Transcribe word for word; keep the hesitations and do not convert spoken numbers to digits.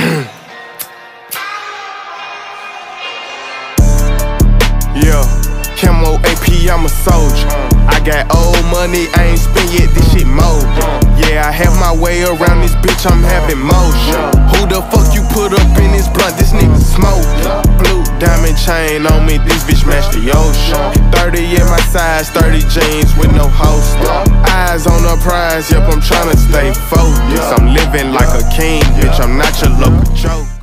Yeah, Camo A P, I'm a soldier. I got old money, I ain't spent yet, this shit mold. Yeah, I have my way around this bitch, I'm having motion. Who the fuck you put up in this blunt? This nigga smoke. Blue diamond chain on me, this bitch match the ocean. thirty in my size, thirty jeans with no holster. Eyes on the prize, yep, I'm tryna stay focused. I'm living like a king, bitch, I'm not your local joke.